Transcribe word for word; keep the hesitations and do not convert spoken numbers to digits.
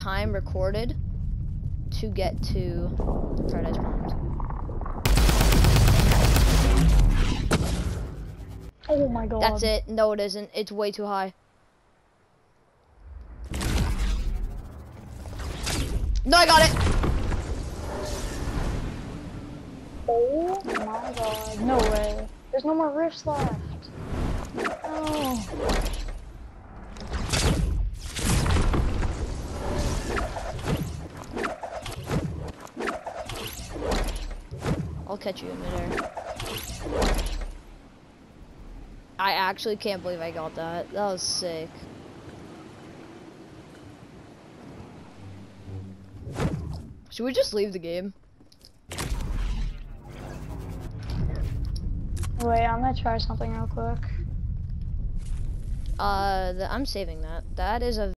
time recorded to get to Paradise Palms. Oh my god. That's it. No, it isn't. It's way too high. No, I got it. Oh my god. No way. There's no more rifts left. No. I'll catch you in midair. I actually can't believe I got that. That was sick. Should we just leave the game? Wait, I'm gonna try something real quick. Uh, the, I'm saving that. That is a